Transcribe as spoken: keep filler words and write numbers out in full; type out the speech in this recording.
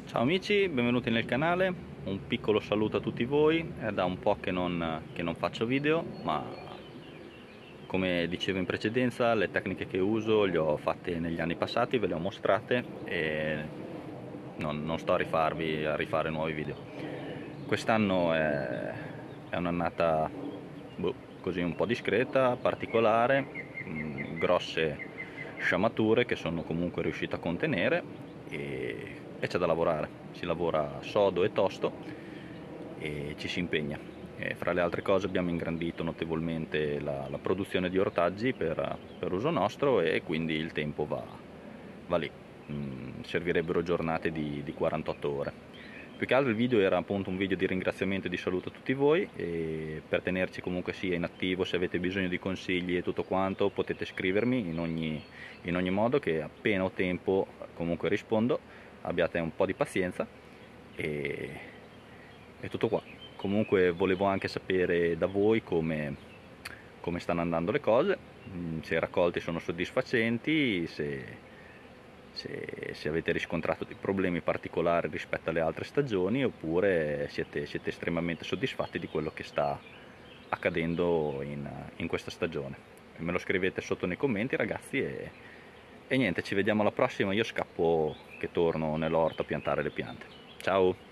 Ciao amici, benvenuti nel canale. Un piccolo saluto a tutti voi. È da un po' che non, che non faccio video, ma come dicevo in precedenza, le tecniche che uso le ho fatte negli anni passati, ve le ho mostrate e non, non sto a rifarvi a rifare nuovi video. Quest'anno è, è un'annata boh, così un po' discreta, particolare, mh, grosse sciamature che sono comunque riuscito a contenere e, e c'è da lavorare. Si lavora sodo e tosto e ci si impegna. E fra le altre cose abbiamo ingrandito notevolmente la, la produzione di ortaggi per, per uso nostro e quindi il tempo va, va lì. Mm, servirebbero giornate di, di quarantotto ore. Più che altro il video era appunto un video di ringraziamento e di saluto a tutti voi, e per tenerci comunque sia in attivo, se avete bisogno di consigli e tutto quanto potete scrivermi in ogni, in ogni modo, che appena ho tempo comunque rispondo. Abbiate un po' di pazienza e è tutto qua. Comunque volevo anche sapere da voi come, come stanno andando le cose, se i raccolti sono soddisfacenti, se Se, se avete riscontrato dei problemi particolari rispetto alle altre stagioni, oppure siete, siete estremamente soddisfatti di quello che sta accadendo in, in questa stagione. Me lo scrivete sotto nei commenti, ragazzi, e, e niente, ci vediamo alla prossima. Io scappo che torno nell'orto a piantare le piante. Ciao!